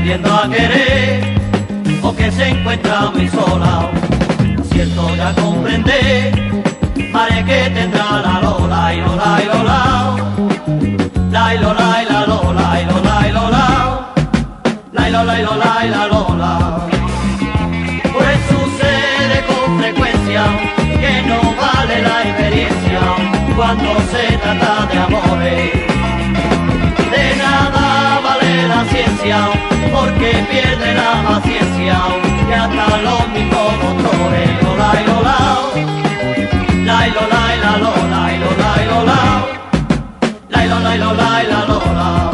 aprendiendo a querer o que se encuentra muy sola. Acierto ya comprender, mare que tendrá la lola y lola y lola, la y lola y la lola y lola y lola, la y lola y lola y la lola. Pues sucede con frecuencia que no vale la experiencia cuando se trata de amores. De nada vale la ciencia porque pierde la paciencia y hasta los mismos doctores. Lola y lola, la y lola y la lola y lola y lola, la y lola y lola y la lola.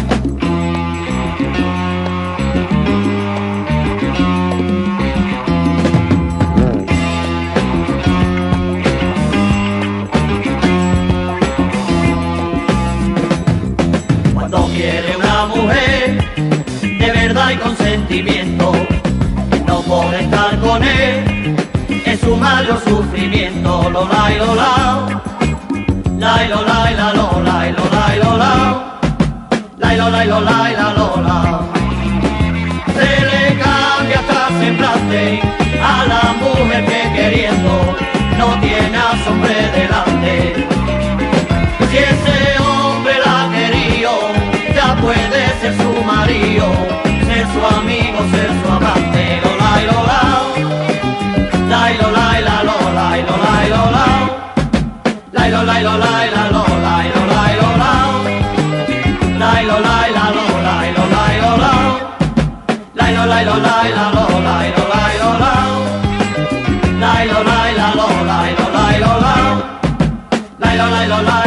Cuando quiere una mujer de verdad y con sentimiento, no puede estar con él, es su mayor sufrimiento. Lola y lola, la y lola y la lola y lola y lola, la y lola y lola y la lola. Se le cambia hasta semblante a la mujer que queriendo no tiene a su hombre delante. Si ese hombre la quería, ya puede ser su marido, ser su amigo, ser su amante. Lola y lola, la y lola y la lola y lola y lola, la y lola y lola y la lola y lola y lola, la y lola y la lola y lola y lola, la y lola y lola y la lola y lola y lola, la y lola y la lola y lola y lola, la y lola y lola.